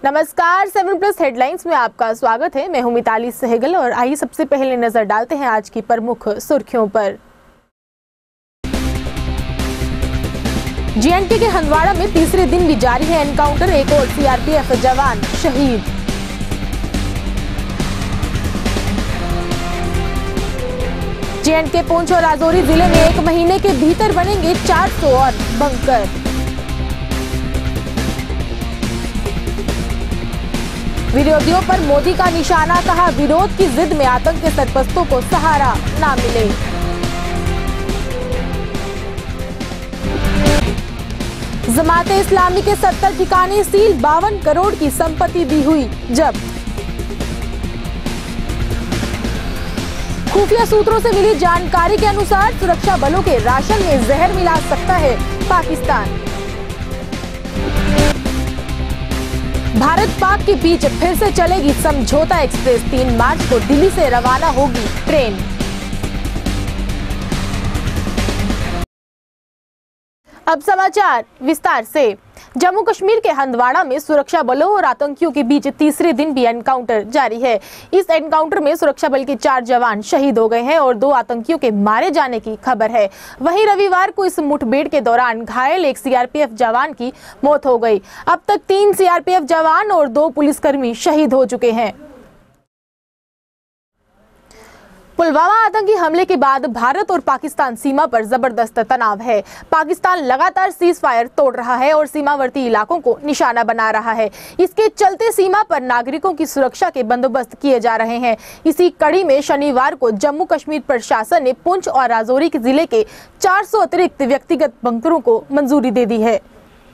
नमस्कार, 7+ हेडलाइंस में आपका स्वागत है। मैं हूं मिताली सहगल और आइए सबसे पहले नजर डालते हैं आज की प्रमुख सुर्खियों पर। जेएनके के हंदवाड़ा में तीसरे दिन भी जारी है एनकाउंटर, एक और सीआरपीएफ जवान शहीद। जेएनके पुंछ और राजौरी जिले में 1 महीने के भीतर बनेंगे 400 और बंकर। विरोधियों पर मोदी का निशाना, कहा विरोध की जिद में आतंक के सरपरस्तों को सहारा ना मिले। जमाते इस्लामी के 70 ठिकाने सील, 52 करोड़ की संपत्ति भी हुई जब्त। खुफिया सूत्रों से मिली जानकारी के अनुसार सुरक्षा बलों के राशन में जहर मिला सकता है पाकिस्तान। भारत पाक के बीच फिर से चलेगी समझौता एक्सप्रेस, 3 मार्च को दिल्ली से रवाना होगी ट्रेन। अब समाचार विस्तार से। जम्मू कश्मीर के हंदवाड़ा में सुरक्षा बलों और आतंकियों के बीच तीसरे दिन भी एनकाउंटर जारी है। इस एनकाउंटर में सुरक्षा बल के 4 जवान शहीद हो गए हैं और 2 आतंकियों के मारे जाने की खबर है। वहीं रविवार को इस मुठभेड़ के दौरान घायल एक सीआरपीएफ जवान की मौत हो गई। अब तक 3 सीआरपीएफ जवान और 2 पुलिसकर्मी शहीद हो चुके हैं। पुलवामा आतंकी हमले के बाद भारत और पाकिस्तान सीमा पर जबरदस्त तनाव है। पाकिस्तान लगातार सीज फायर तोड़ रहा है और सीमावर्ती इलाकों को निशाना बना रहा है। इसके चलते सीमा पर नागरिकों की सुरक्षा के बंदोबस्त किए जा रहे हैं। इसी कड़ी में शनिवार को जम्मू कश्मीर प्रशासन ने पुंछ और राजौरी जिले के 400 अतिरिक्त व्यक्तिगत बंकरों को मंजूरी दे दी है।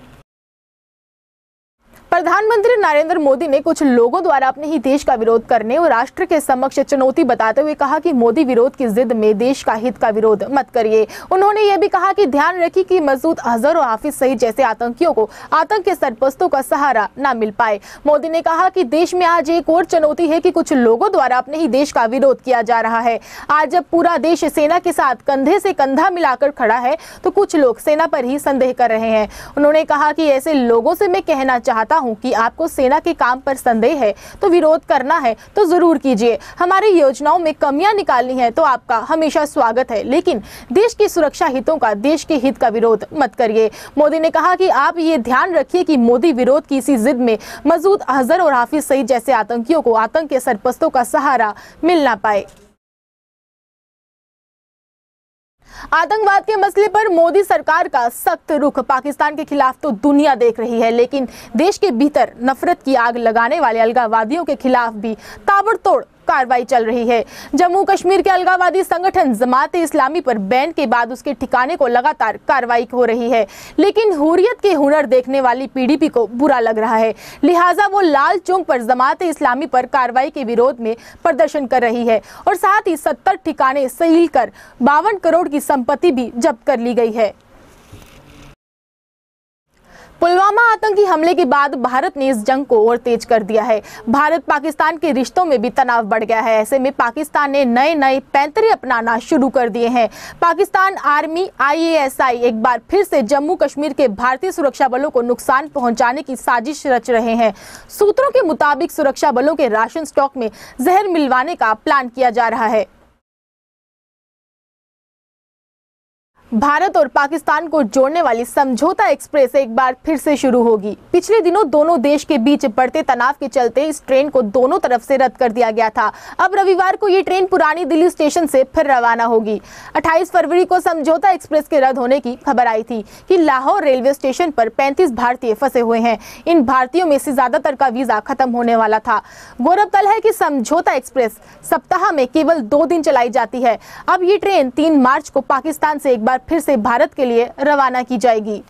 प्रधानमंत्री नरेंद्र मोदी ने कुछ लोगों द्वारा अपने ही देश का विरोध करने और राष्ट्र के समक्ष चुनौती बताते हुए कहा कि मोदी विरोध की जिद में देश का हित का विरोध मत करिए। उन्होंने ये भी कहा कि ध्यान रखिए कि मसूद अजहर और हाफिज सईद जैसे आतंकियों को आतंक के सरपरस्तों का सहारा न मिल पाए। मोदी ने कहा कि देश में आज एक और चुनौती है कि कुछ लोगों द्वारा अपने ही देश का विरोध किया जा रहा है। आज जब पूरा देश सेना के साथ कंधे से कंधा मिलाकर खड़ा है तो कुछ लोग सेना पर ही संदेह कर रहे हैं। उन्होंने कहा कि ऐसे लोगों से मैं कहना चाहता हूं कि आपको सेना के काम पर संदेह है तो विरोध करना है तो जरूर कीजिए। हमारी योजनाओं में कमियां निकालनी है तो आपका हमेशा स्वागत है, लेकिन देश की सुरक्षा हितों का, देश के हित का विरोध मत करिए। मोदी ने कहा कि आप ये ध्यान रखिए कि मोदी विरोध की इसी जिद में मसूद अजहर और हाफिज सईद जैसे आतंकियों को आतंक के सरपरस्तों का सहारा मिल ना पाए। आतंकवाद के मसले पर मोदी सरकार का सख्त रुख पाकिस्तान के खिलाफ तो दुनिया देख रही है, लेकिन देश के भीतर नफरत की आग लगाने वाले अलगाववादियों के खिलाफ भी ताबड़तोड़ कार्रवाई चल रही है। जम्मू कश्मीर के अलगाववादी संगठन जमाते इस्लामी पर बैन के बाद उसके ठिकाने को लगातार कार्रवाई हो रही है, लेकिन हुर्रियत के हुनर देखने वाली पीडीपी को बुरा लग रहा है। लिहाजा वो लाल चौक पर जमाते इस्लामी पर कार्रवाई के विरोध में प्रदर्शन कर रही है और साथ ही 70 ठिकाने सील कर 52 करोड़ की संपत्ति भी जब्त कर ली गई है। पुलवामा आतंकी हमले के बाद भारत ने इस जंग को और तेज कर दिया है। भारत पाकिस्तान के रिश्तों में भी तनाव बढ़ गया है। ऐसे में पाकिस्तान ने नए पैंतरे अपनाना शुरू कर दिए हैं। पाकिस्तान आर्मी IASI एक बार फिर से जम्मू कश्मीर के भारतीय सुरक्षा बलों को नुकसान पहुंचाने की साजिश रच रहे हैं। सूत्रों के मुताबिक सुरक्षा बलों के राशन स्टॉक में जहर मिलवाने का प्लान किया जा रहा है। भारत और पाकिस्तान को जोड़ने वाली समझौता एक्सप्रेस एक बार फिर से शुरू होगी। पिछले दिनों दोनों देश के बीच बढ़ते तनाव के चलते इस ट्रेन को दोनों तरफ से रद्द कर दिया गया था। अब रविवार को ये ट्रेन पुरानी दिल्ली स्टेशन से फिर रवाना होगी। 28 फरवरी को समझौता एक्सप्रेस के रद्द होने की खबर आई थी कि लाहौर रेलवे स्टेशन पर 35 भारतीय फंसे हुए हैं। इन भारतीयों में से ज्यादातर का वीजा खत्म होने वाला था। गौरतलब है कि समझौता एक्सप्रेस सप्ताह में केवल 2 दिन चलाई जाती है। अब ये ट्रेन 3 मार्च को पाकिस्तान से एक बार फिर से भारत के लिए रवाना की जाएगी।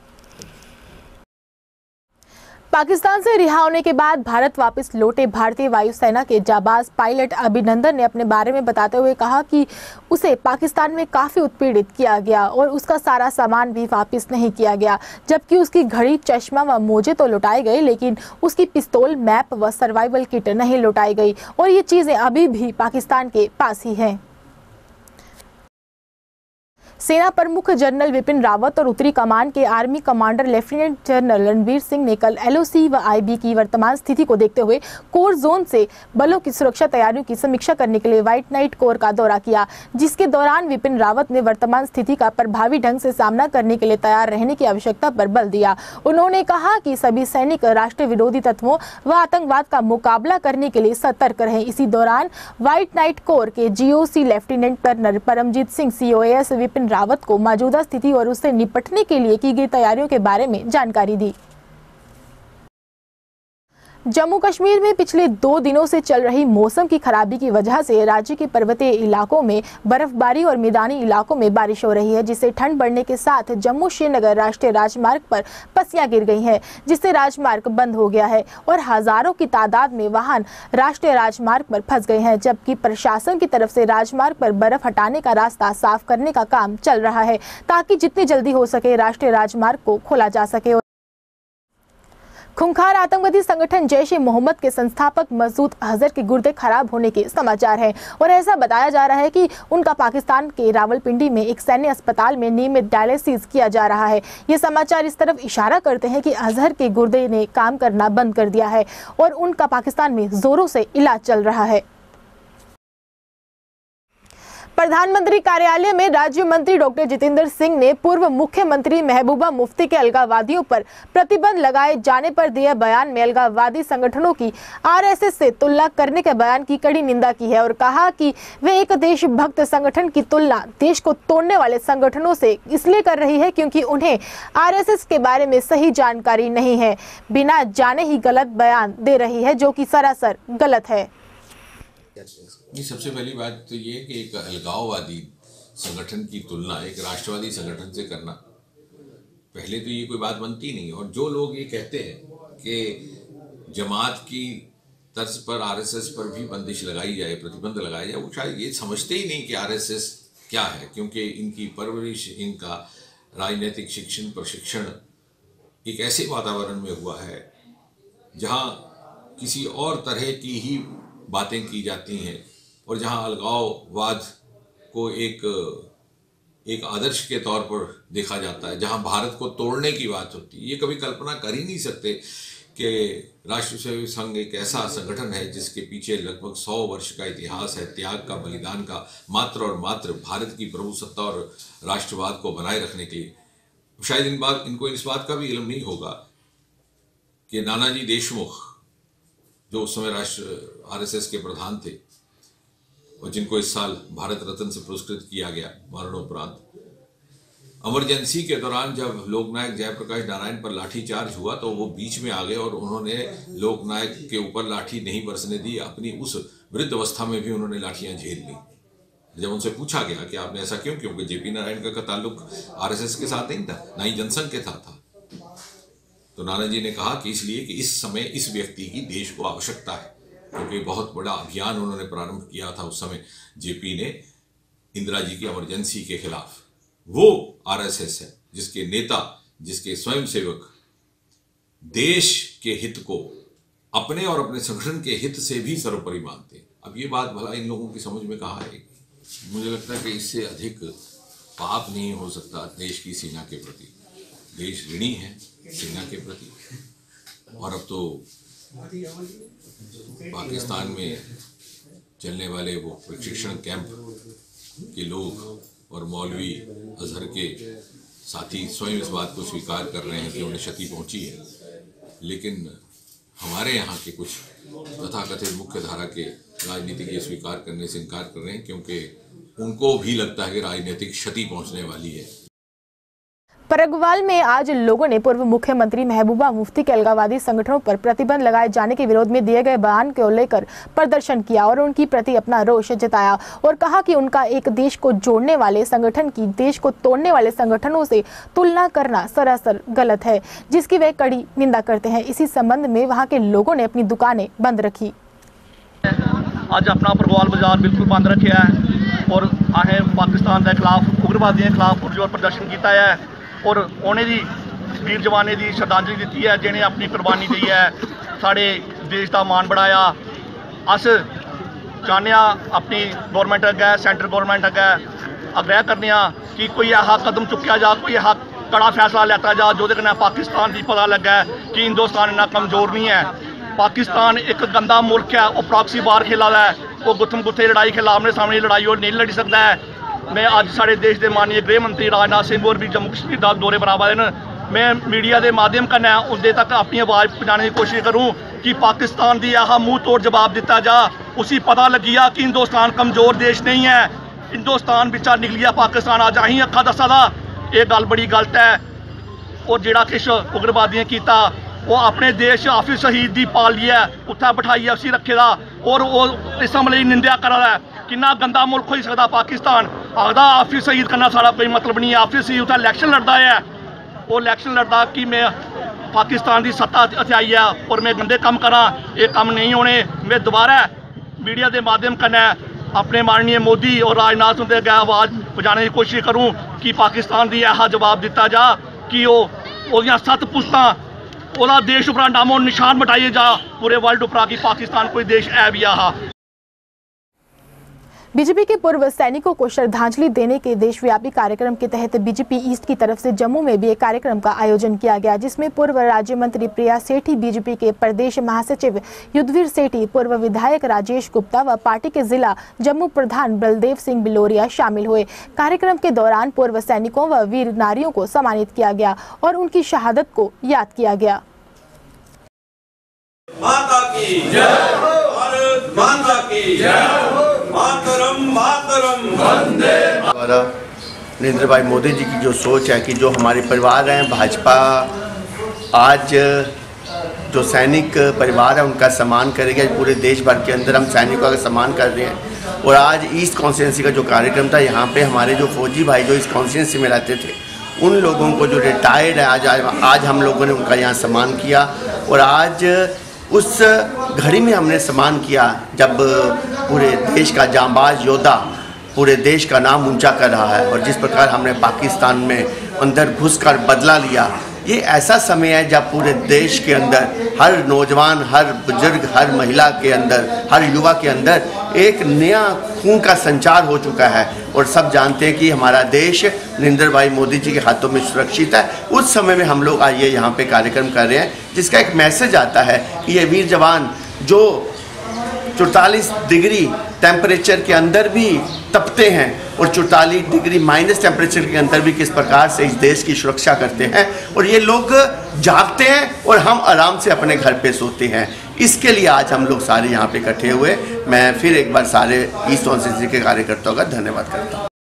पाकिस्तान से रिहा होने के बाद भारत वापस लौटे भारतीय वायुसेना के जाबाज पायलट अभिनंदन ने अपने बारे में बताते हुए कहा कि उसे पाकिस्तान में काफ़ी उत्पीड़ित किया गया और उसका सारा सामान भी वापस नहीं किया गया, जबकि उसकी घड़ी, चश्मा व मोजे तो लौटाए गए, लेकिन उसकी पिस्तौल, मैप व सर्वाइवल किट नहीं लौटाई गई और ये चीज़ें अभी भी पाकिस्तान के पास ही हैं। सेना प्रमुख जनरल विपिन रावत और उत्तरी कमान के army commander lieutenant general Ranbir Singh ने कल LOC व IB की वर्तमान स्थिति को देखते हुए कोर जोन से बलों की सुरक्षा तैयारियों की समीक्षा करने के लिए व्हाइट नाइट कोर का दौरा किया, जिसके दौरान विपिन रावत ने वर्तमान स्थिति का प्रभावी ढंग से सामना करने के लिए तैयार रहने की आवश्यकता पर बल दिया। उन्होंने कहा कि सभी सैनिक राष्ट्र विरोधी तत्वों व आतंकवाद का मुकाबला करने के लिए सतर्क रहे। इसी दौरान व्हाइट नाइट कोर के GOC lieutenant colonel Paramjit Singh COAS Vipin Rawat को मौजूदा स्थिति और उससे निपटने के लिए की गई तैयारियों के बारे में जानकारी दी। जम्मू कश्मीर में पिछले 2 दिनों से चल रही मौसम की खराबी की वजह से राज्य के पर्वतीय इलाकों में बर्फबारी और मैदानी इलाकों में बारिश हो रही है, जिससे ठंड बढ़ने के साथ जम्मू श्रीनगर राष्ट्रीय राजमार्ग पर पस्सियां गिर गई हैं, जिससे राजमार्ग बंद हो गया है और हजारों की तादाद में वाहन राष्ट्रीय राजमार्ग पर फंस गए हैं, जबकि प्रशासन की तरफ से राजमार्ग पर बर्फ हटाने का रास्ता साफ करने का काम चल रहा है ताकि जितनी जल्दी हो सके राष्ट्रीय राजमार्ग को खोला जा सके। खूंखार आतंकवादी संगठन जैश ए मोहम्मद के संस्थापक मसूद अजहर के गुर्दे खराब होने के समाचार हैं और ऐसा बताया जा रहा है कि उनका पाकिस्तान के रावलपिंडी में एक सैन्य अस्पताल में नियमित डायलिसिस किया जा रहा है। ये समाचार इस तरफ इशारा करते हैं कि अजहर के गुर्दे ने काम करना बंद कर दिया है और उनका पाकिस्तान में जोरों से इलाज चल रहा है। प्रधानमंत्री कार्यालय में राज्य मंत्री डॉक्टर जितेंद्र सिंह ने पूर्व मुख्यमंत्री महबूबा मुफ्ती के अलगाववादियों पर प्रतिबंध लगाए जाने पर दिए बयान में अलगाववादी संगठनों की RSS से तुलना करने के बयान की कड़ी निंदा की है और कहा कि वे एक देशभक्त संगठन की तुलना देश को तोड़ने वाले संगठनों से इसलिए कर रही है क्योंकि उन्हें RSS के बारे में सही जानकारी नहीं है, बिना जाने ही गलत बयान दे रही है, जो कि सरासर गलत है। जी, सबसे पहली बात तो ये कि एक अलगाववादी संगठन की तुलना एक राष्ट्रवादी संगठन से करना, पहले तो ये कोई बात बनती नहीं। और जो लोग ये कहते हैं कि जमात की तर्ज पर RSS पर भी बंदिश लगाई जाए, प्रतिबंध लगाया जाए, वो शायद ये समझते ही नहीं कि RSS क्या है, क्योंकि इनकी परवरिश, इनका राजनीतिक शिक्षण प्रशिक्षण एक ऐसे वातावरण में हुआ है जहाँ किसी और तरह की ही बातें की जाती हैं और जहां अलगाववाद को एक आदर्श के तौर पर देखा जाता है, जहां भारत को तोड़ने की बात होती है। ये कभी कल्पना कर ही नहीं सकते कि राष्ट्र सेवक संघ एक ऐसा संगठन है जिसके पीछे लगभग 100 वर्ष का इतिहास है, त्याग का, बलिदान का, मात्र और मात्र भारत की प्रभुसत्ता और राष्ट्रवाद को बनाए रखने के लिए। शायद इनको इस बात का भी इल्म नहीं होगा कि नानाजी देशमुख, जो उस समय RSS के प्रधान थे और जिनको इस साल भारत रत्न से पुरस्कृत किया गया मरणोपरांत, इमरजेंसी के दौरान जब लोकनायक जयप्रकाश नारायण पर लाठीचार्ज हुआ तो वो बीच में आ गए और उन्होंने लोकनायक के ऊपर लाठी नहीं बरसने दी। अपनी उस वृद्ध अवस्था में भी उन्होंने लाठियां झेल ली। जब उनसे पूछा गया कि आपने ऐसा क्यों, क्योंकि JP नारायण का ताल्लुक RSS के साथ नहीं था, ना ही जनसंघ के साथ था, तो नानाजी ने कहा कि इसलिए कि इस समय इस व्यक्ति की देश को आवश्यकता है, क्योंकि बहुत बड़ा अभियान उन्होंने प्रारंभ किया था उस समय JP ने इंदिरा जी की इमरजेंसी के खिलाफ। वो RSS है जिसके नेता, जिसके स्वयंसेवक देश के हित को अपने और अपने संगठन के हित से भी सर्वोपरि मानते हैं। अब ये बात भला इन लोगों की समझ में कहाँ आएगी? मुझे लगता है कि इससे अधिक पाप नहीं हो सकता देश की सेना के प्रति। देश ऋणी है सेना के प्रति, और अब तो पाकिस्तान में चलने वाले वो प्रशिक्षण कैंप के लोग और मौलवी अजहर के साथी स्वयं इस बात को स्वीकार कर रहे हैं कि उन्हें क्षति पहुंची है, लेकिन हमारे यहाँ के कुछ तथाकथित मुख्य धारा के राजनीतिक ये स्वीकार करने से इनकार कर रहे हैं, क्योंकि उनको भी लगता है कि राजनीतिक क्षति पहुंचने वाली है। परगवाल में आज लोगों ने पूर्व मुख्यमंत्री महबूबा मुफ्ती के अलगाववादी संगठनों पर प्रतिबंध लगाए जाने के विरोध में दिए गए बयान को लेकर प्रदर्शन किया और उनकी प्रति अपना रोष जताया और कहा कि उनका एक देश को जोड़ने वाले संगठन की देश को तोड़ने वाले संगठनों से तुलना करना सरासर गलत है, जिसकी वे कड़ी निंदा करते हैं। इसी संबंध में वहाँ के लोगों ने अपनी दुकानें बंद रखी। आज अपना परगवाल बाजार बिल्कुल बंद रखा है और असें पाकिस्तान के खिलाफ उग्रवादियों के खिलाफ पुरजोर प्रदर्शन किया है और उन्हें दी वीर जवाने की श्रद्धांजलि दी है, जिन्हें अपनी कुर्बानी दी है, साढ़े देश का मान बढ़ाया। अस चाहते अपनी गौरमेंट अगे, सेंटर गौरमेंट अगे आग्रह करने कि कोई ऐसा कदम चुक्या जा, कोई ऐसा कड़ा फैसला लैता जा जो पाकिस्तान की पता लगे कि हिंदुस्तान इन्ना कमज़ोर नहीं है। पाकिस्तान एक गंदा मुल्क है, वो प्रॉक्सी वार खेला है, वो गुत्थम गुत्थे लड़ाई खेला, आमने सामने लड़ाई और नहीं लड़ी सकता है। मैं अज साढ़े देश के माननीय गृह मंत्री राजनाथ सिंह और भी जम्मू कश्मीर का दौरे बराबर हैं, मैं मीडिया के माध्यम कन्नै उनके तक अपनी आवाज़ पहुँचाने की कोशिश करूँ कि पाकिस्तान की यह मुँह तोड़ जवाब दिता जा, उसी पता लगी आ कि हिंदुस्तान कमज़ोर देश नहीं है। हिंदुस्तान बिचा निकलिया पाकिस्तान अज अहीं अक्खां दस्सा दा, ये गल बड़ी गलत है। और जिहड़ा किश उग्रवादियों किया वो अपने देश आफिस शहीद की पाली है, उत्थे बिठाइए उसी रखे दा और वो इस हमले की निंदा करा है। कितना गंदा मुल्क हो सकता पाकिस्तान, आखदा आफिस शहीद करना सारा कोई मतलब नहीं है। आफिस शहीद उत्थे इलैक्शन लड़ता है, वो इलैक्शन लड़ता कि मैं पाकिस्तान की सत्ता इत्थे आई है और मैं गंदे काम करा, ये काम नहीं होने। मैं दोबारा मीडिया के माध्यम कन्नै अपने माननीय मोदी और राजनाथ उनके अगे आवाज़ पहुँचाने की कोशिश करूँ कि पाकिस्तान की यह जवाब दिता जा कि वो 7 पुश्तां ओदा देश उपरा नामो निशान मिटाइए जा पूरे वर्ल्ड उपरा कि पाकिस्तान कोई देश है भी आहा। बीजेपी के पूर्व सैनिकों को श्रद्धांजलि देने के देशव्यापी कार्यक्रम के तहत बीजेपी ईस्ट की तरफ से जम्मू में भी एक कार्यक्रम का आयोजन किया गया, जिसमें पूर्व राज्य मंत्री प्रिया सेठी, बीजेपी के प्रदेश महासचिव युद्धवीर सेठी, पूर्व विधायक राजेश गुप्ता व पार्टी के जिला जम्मू प्रधान बलदेव सिंह बिलोरिया शामिल हुए। कार्यक्रम के दौरान पूर्व सैनिकों व वीर नारियों को सम्मानित किया गया और उनकी शहादत को याद किया गया। माता की जय, भारत माता की जय, मातरम मातरम वंदे। नरेंद्र भाई मोदी जी की जो सोच है कि जो हमारे परिवार हैं, भाजपा आज जो सैनिक परिवार है उनका सम्मान करेगा। पूरे देश भर के अंदर हम सैनिकों का सम्मान कर रहे हैं। और आज ईस्ट कॉन्स्टिट्यूंसी का जो कार्यक्रम था, यहाँ पे हमारे जो फौजी भाई जो इस कॉन्स्टिट्यूंसी में रहते थे उन लोगों को जो रिटायर्ड है आज हम लोगों ने उनका यहाँ सम्मान किया। और आज उस घड़ी में हमने सम्मान किया जब पूरे देश का जांबाज योद्धा पूरे देश का नाम ऊंचा कर रहा है। और जिस प्रकार हमने पाकिस्तान में अंदर घुसकर बदला लिया, ये ऐसा समय है जब पूरे देश के अंदर हर नौजवान, हर बुजुर्ग, हर महिला के अंदर, हर युवा के अंदर एक नया खून का संचार हो चुका है। और सब जानते हैं कि हमारा देश नरेंद्र भाई मोदी जी के हाथों में सुरक्षित है। उस समय में हम लोग आइए यहाँ पे कार्यक्रम कर रहे हैं, जिसका एक मैसेज आता है कि ये वीर जवान जो 44 डिग्री टेम्परेचर के अंदर भी तपते हैं और 44 डिग्री माइनस टेम्परेचर के अंदर भी किस प्रकार से इस देश की सुरक्षा करते हैं। और ये लोग जागते हैं और हम आराम से अपने घर पे सोते हैं। इसके लिए आज हम लोग सारे यहाँ पे इकट्ठे हुए। मैं फिर एक बार सारे ईस्ट कॉन्स्टिट्यूंसी के कार्यकर्ताओं का धन्यवाद करता हूँ।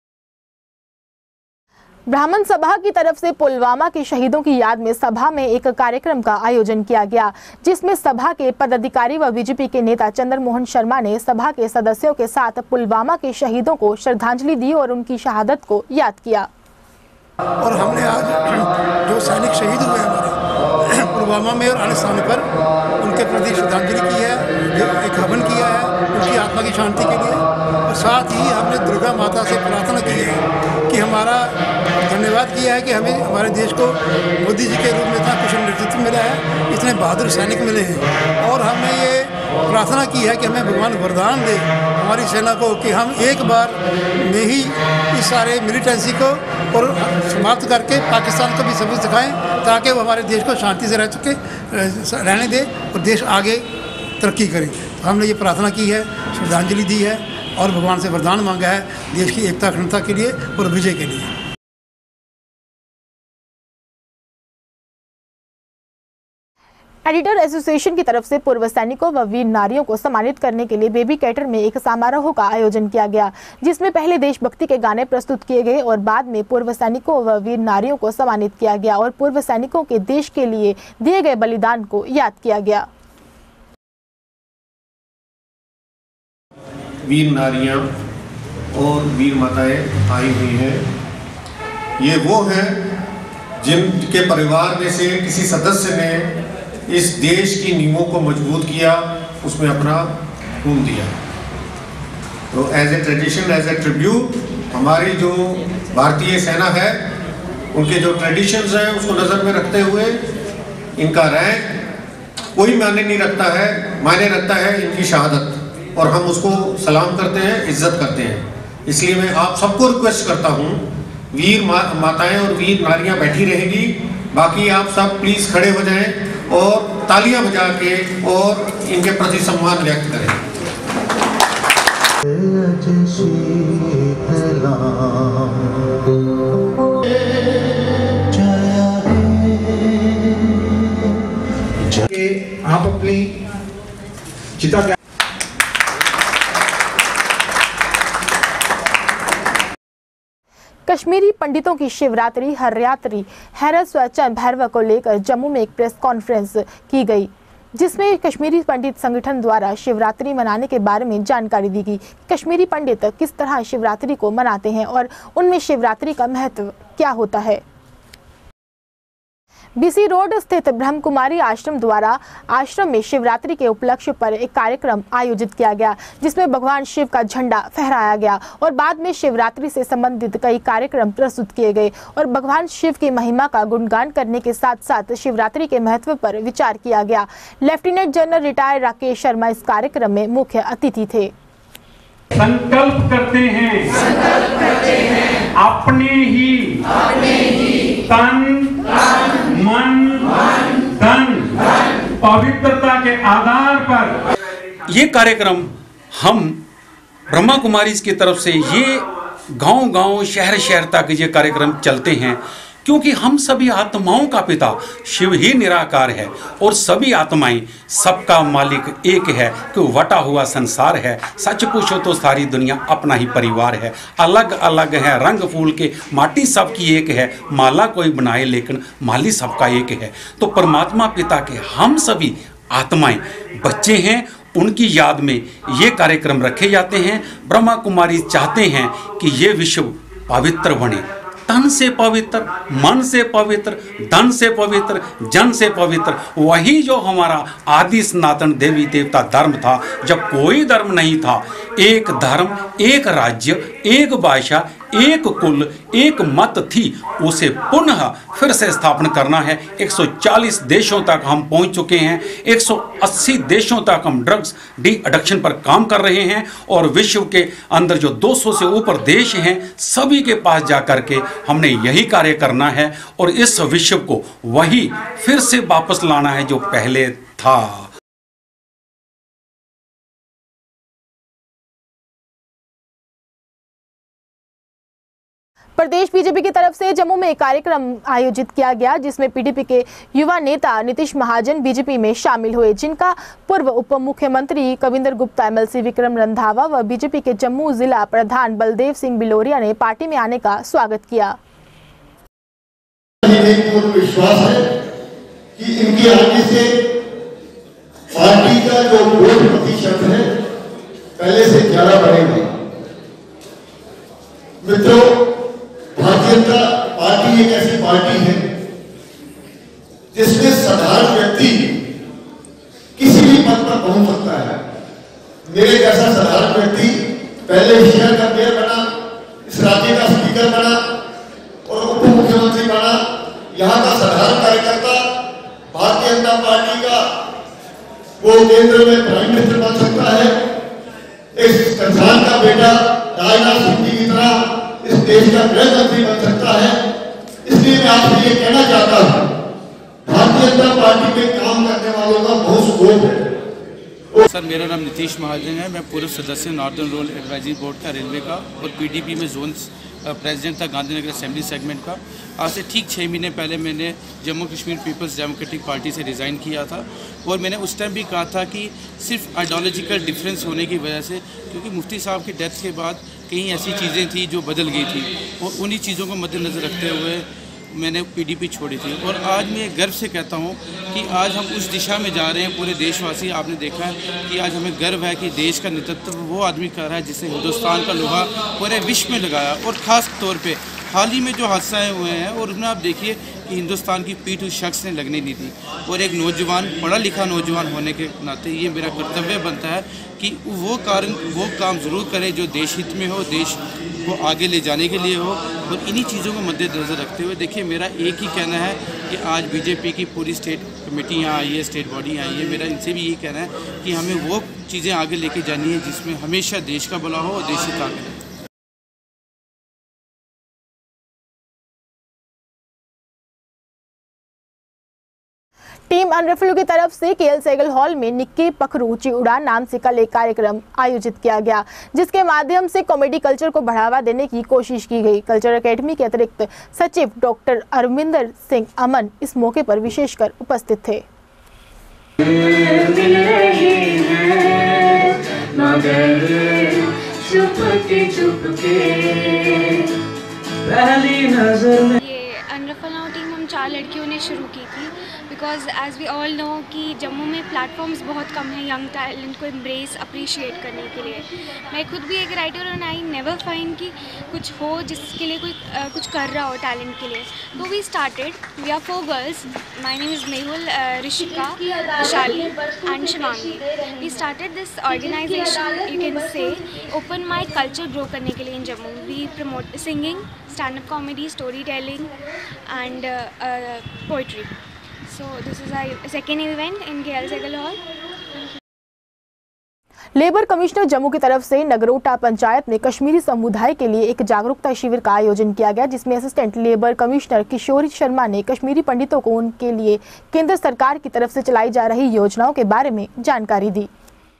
ब्राह्मण सभा की तरफ से पुलवामा के शहीदों की याद में सभा में एक कार्यक्रम का आयोजन किया गया, जिसमें सभा के पदाधिकारी व बीजेपी के नेता चंद्र मोहन शर्मा ने सभा के सदस्यों के साथ पुलवामा के शहीदों को श्रद्धांजलि दी और उनकी शहादत को याद किया। और हमने आज जो सैनिक शहीद हुए हमारे पुलवामा में और अन्य स्थानों पर उनके प्रति श्रद्धांजलि की है, एक हवन किया है उनकी आत्मा की शांति के लिए। और साथ ही हमने दुर्गा माता से प्रार्थना की है कि हमारा धन्यवाद किया है कि हमें हमारे देश को मोदी जी के रूप में इतना कुशल नेतृत्व मिला है, इतने बहादुर सैनिक मिले हैं। और हमने ये प्रार्थना की है कि हमें भगवान वरदान दे हमारी सेना को कि हम एक बार में ही इस सारे मिलिटेंसी को और समाप्त करके पाकिस्तान को भी सबूत दिखाएं, ताकि वो हमारे देश को शांति से रहने दे और देश आगे तरक्की करे। तो हमने ये प्रार्थना की है, श्रद्धांजलि दी है और भगवान से वरदान मांगा है देश की एकता अखंडता के लिए और विजय के लिए। एडिटर एसोसिएशन की तरफ से पूर्व सैनिकों व वीर नारियों को सम्मानित करने के लिए बेबी कैटर में एक समारोह का आयोजन किया गया, जिसमें पहले देशभक्ति के गाने प्रस्तुत किए गए और बाद में पूर्व सैनिकों व वीर नारियों को सम्मानित किया गया और पूर्व सैनिकों के देश के लिए दिए गए बलिदान को याद किया गया। वीर नारियां और वीर माताएं आई हुई हैं। ये वो हैं जिनके परिवार में से किसी सदस्य ने इस देश की नींवों को मजबूत किया, उसमें अपना खून दिया। तो as a tradition, as a tribute, हमारी जो भारतीय सेना है उनके जो ट्रेडिशंस हैं उसको नज़र में रखते हुए इनका रैंक कोई मायने नहीं रखता है, मायने रखता है इनकी शहादत, और हम उसको सलाम करते हैं, इज्जत करते हैं। इसलिए मैं आप सबको रिक्वेस्ट करता हूँ, वीर माताएं और वीर नारियां बैठी रहेगी, बाकी आप सब प्लीज़ खड़े हो जाएं और तालियां बजा के और इनके प्रति सम्मान व्यक्त करें। आप अपनी चिता कश्मीरी पंडितों की शिवरात्रि हरयात्री हैरत स्वचन भैरव को लेकर जम्मू में एक प्रेस कॉन्फ्रेंस की गई, जिसमें कश्मीरी पंडित संगठन द्वारा शिवरात्रि मनाने के बारे में जानकारी दी गई। कश्मीरी पंडित किस तरह शिवरात्रि को मनाते हैं और उनमें शिवरात्रि का महत्व क्या होता है। बीसी रोड स्थित ब्रह्म कुमारी आश्रम द्वारा आश्रम में शिवरात्रि के उपलक्ष्य पर एक कार्यक्रम आयोजित किया गया, जिसमें भगवान शिव का झंडा फहराया गया और बाद में शिवरात्रि से संबंधित कई कार्यक्रम प्रस्तुत किए गए और भगवान शिव की महिमा का गुणगान करने के साथ साथ शिवरात्रि के महत्व पर विचार किया गया। Lieutenant general retired Rakesh Sharma इस कार्यक्रम में मुख्य अतिथि थे। संकल्प करते हैं अपने ही तन मन धन पवित्रता के आधार पर ये कार्यक्रम हम ब्रह्मा कुमारीज की तरफ से ये गांव-गांव शहर-शहर तक ये कार्यक्रम चलते हैं, क्योंकि हम सभी आत्माओं का पिता शिव ही निराकार है और सभी आत्माएं सबका मालिक एक है कि वटा हुआ संसार है। सच पूछो तो सारी दुनिया अपना ही परिवार है, अलग अलग है रंग फूल के, माटी सबकी एक है, माला कोई बनाए लेकिन माली सबका एक है। तो परमात्मा पिता के हम सभी आत्माएं बच्चे हैं, उनकी याद में ये कार्यक्रम रखे जाते हैं। ब्रह्मा कुमारी चाहते हैं कि ये विश्व पवित्र बने, तन से पवित्र, मन से पवित्र, धन से पवित्र, जन से पवित्र। वही जो हमारा आदि सनातन देवी देवता धर्म था, जब कोई धर्म नहीं था, एक धर्म, एक राज्य, एक भाषा, एक कुल, एक मत थी, उसे पुनः फिर से स्थापन करना है। 140 देशों तक हम पहुंच चुके हैं, 180 देशों तक हम ड्रग्स डी एडिक्शन पर काम कर रहे हैं और विश्व के अंदर जो 200 से ऊपर देश हैं, सभी के पास जा कर के हमने यही कार्य करना है और इस विश्व को वही फिर से वापस लाना है जो पहले था। प्रदेश बीजेपी की तरफ से जम्मू में एक कार्यक्रम आयोजित किया गया, जिसमें पीडीपी के युवा नेता नीतीश महाजन बीजेपी में शामिल हुए, जिनका पूर्व उप मुख्यमंत्री कविंदर गुप्ता, एमएलसी विक्रम रंधावा व बीजेपी के जम्मू जिला प्रधान बलदेव सिंह बिलोरिया ने पार्टी में आने का स्वागत किया। विश्वास है कि इनके आने से पार्टी का जो वोट प्रतिशत है पहले से ज्यादा बढ़ेगा। मित्रों, भारतीय जनता पार्टी एक ऐसी पार्टी है जिसमें साधारण व्यक्ति किसी भी पद पर पहुंच सकता है। मेरे जैसा साधारण व्यक्ति पहले शहर का मेयर बना, इस राज्य का स्पीकर बना और उप मुख्यमंत्री बना। यहाँ का साधारण कार्यकर्ता भारतीय जनता पार्टी का वो केंद्र में प्राइम मिनिस्टर बन सकता है। इस किसान का बेटा राजनाथ सिंह जी की तरह इस देश का गृह मंत्री बन सकता है। इसलिए मैं आपसे ये कहना चाहता हूँ, भारतीय जनता पार्टी में काम करने वालों का बहुत स्कोप है। सर, मेरा नाम नीतीश महाजन है। मैं पूर्व सदस्य नॉर्दर्न रोड एडवाइजरी बोर्ड का रेलवे का और पीडीपी में जोन प्रेसिडेंट था गांधीनगर असेंबली सेगमेंट का। आज से ठीक 6 महीने पहले मैंने Jammu Kashmir people's democratic party से रिज़ाइन किया था और मैंने उस टाइम भी कहा था कि सिर्फ आइडियोलॉजिकल डिफरेंस होने की वजह से, क्योंकि मुफ्ती साहब की डेथ के बाद कई ऐसी चीज़ें थी जो बदल गई थी और उन्हीं चीज़ों को मद्देनज़र रखते हुए मैंने पीडीपी छोड़ी थी। और आज मैं गर्व से कहता हूँ कि आज हम उस दिशा में जा रहे हैं। पूरे देशवासी, आपने देखा है कि आज हमें गर्व है कि देश का नेतृत्व वो आदमी कर रहा है जिसने हिंदुस्तान का लोहा पूरे विश्व में लगाया। और ख़ास तौर पे हाल ही में जो हादसाएँ हुए हैं और उसमें आप देखिए कि हिंदुस्तान की पीठ उस शख्स ने लगने नहीं दी। और एक नौजवान, पढ़ा लिखा नौजवान होने के नाते ये मेरा कर्तव्य बनता है कि वो काम ज़रूर करें जो देश हित में हो, देश को आगे ले जाने के लिए हो। और इन्हीं चीज़ों को मद्देनज़र रखते हुए देखिए, मेरा एक ही कहना है कि आज बीजेपी की पूरी स्टेट कमेटी यहाँ आई है, स्टेट बॉडी आई है, मेरा इनसे भी यही कहना है कि हमें वो चीज़ें आगे लेके जानी है जिसमें हमेशा देश का भला हो और देश हित आगे। टीम अनरफलू की तरफ से केएल सहगल हॉल में निक्के पखरू ऊंची उड़ान नाम से कल एक कार्यक्रम आयोजित किया गया, जिसके माध्यम से कॉमेडी कल्चर को बढ़ावा देने की कोशिश की गई। कल्चर एकेडमी के अतिरिक्त सचिव डॉक्टर अरविंदर सिंह अमन इस मौके पर विशेषकर उपस्थित थे। ये अनरफलू टीम हम 4 लड़कियों ने शुरू की थी because as we all know कि जम्मू में प्लेटफॉर्म्स बहुत कम हैं यंग टैलेंट को एम्ब्रेस अप्रिशिएट करने के लिए। मैं खुद भी एक राइटर और आई नेवर फाइंड कि कुछ हो जिसके लिए कोई कुछ कर रहा हो टैलेंट के लिए। तो we started, we are 4 girls, my name is Mehul, Rishika, Vishali and Shivangi. We started this organisation, you can say open mic culture grow करने के लिए in Jammu. We promote singing, stand up comedy, story telling and poetry. So this is our second event in KL Saigal hall. Labour commissioner Jammu की तरफ से नगरोटा पंचायत में कश्मीरी समुदाय के लिए एक जागरूकता शिविर का आयोजन किया गया, जिसमें assistant labour commissioner Kishori Sharma ने कश्मीरी पंडितों को उनके लिए केंद्र सरकार की तरफ से चलाई जा रही योजनाओं के बारे में जानकारी दी।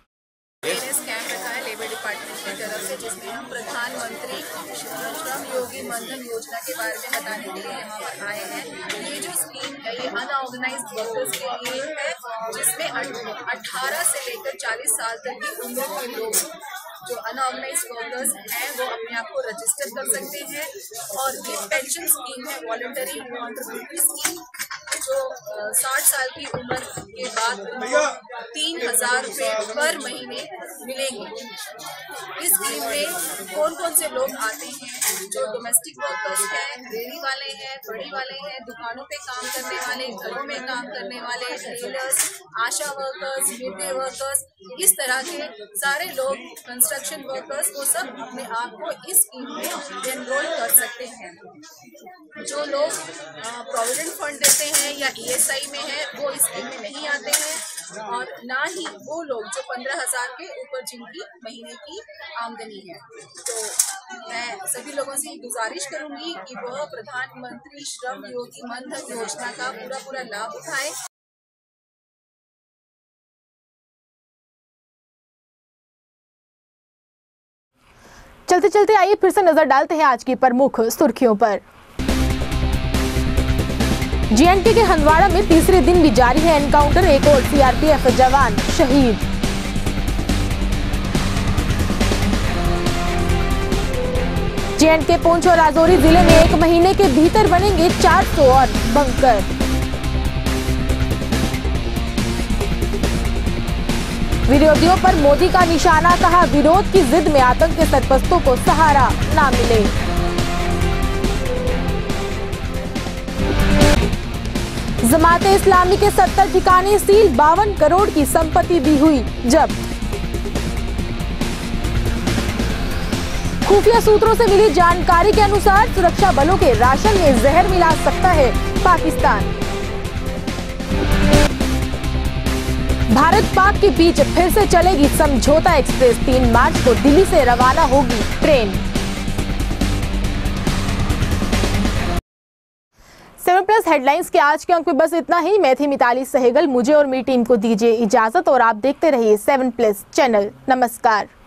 जिसमें हम प्रधानमंत्री श्रम योगी मनधन योजना के बारे में बताने के लिए यहाँ पर आए हैं। ये जो स्कीम है ये अनऑर्गेनाइज्ड वर्कर्स के लिए है, जिसमें 18 से लेकर 40 साल तक की उम्र के लोग जो अनऑर्गेनाइज्ड वर्कर्स हैं वो अपने आप को रजिस्टर कर सकते हैं। और ये पेंशन स्कीम है, वॉलंटरी कॉन्ट्रीब्यूटरी स्कीम, जो 60 साल की उम्र के बाद 3000 रुपये पर महीने मिलेंगे। इस स्कीम में कौन कौन से लोग आते हैं? जो डोमेस्टिक वर्कर्स हैं, रेहड़ी वाले हैं, बड़ी वाले हैं, दुकानों पे काम करने वाले, घरों में काम करने वाले, tailors, Asha workers, mid day workers, इस तरह के सारे लोग, कंस्ट्रक्शन वर्कर्स, वो सब अपने आप को इस स्कीम में एनरोल कर सकते हैं। जो लोग प्रोविडेंट फंड देते हैं या ESI में है वो इस स्कीम में नहीं आते हैं, और ना ही वो लोग जो 15,000 के ऊपर जिनकी महीने की आमदनी है। तो मैं सभी लोगों से गुजारिश करूंगी कि वह प्रधानमंत्री श्रम योगी मनधन योजना का पूरा लाभ उठाएं। चलते चलते आइए फिर से नजर डालते हैं आज की प्रमुख सुर्खियों पर। JNK के हंदवाड़ा में तीसरे दिन भी जारी है एनकाउंटर, एक और CRPF जवान शहीद। JNK पुंछ और राजौरी जिले में 1 महीने के भीतर बनेंगे 400 और बंकर। विरोधियों पर मोदी का निशाना, कहा विरोध की जिद में आतंक के सरपरस्तों को सहारा ना मिले। जमाते इस्लामी के 70 ठिकाने सील, 52 करोड़ की संपत्ति भी हुई जब्त। खुफिया सूत्रों से मिली जानकारी के अनुसार सुरक्षा बलों के राशन में जहर मिला सकता है पाकिस्तान। भारत पाक के बीच फिर से चलेगी समझौता एक्सप्रेस, 3 मार्च को दिल्ली से रवाना होगी ट्रेन। 7+ हेडलाइंस के आज के अंक में बस इतना ही। मैं थी मिताली सहगल, मुझे और मेरी टीम को दीजिए इजाजत और आप देखते रहिए 7+ चैनल। नमस्कार।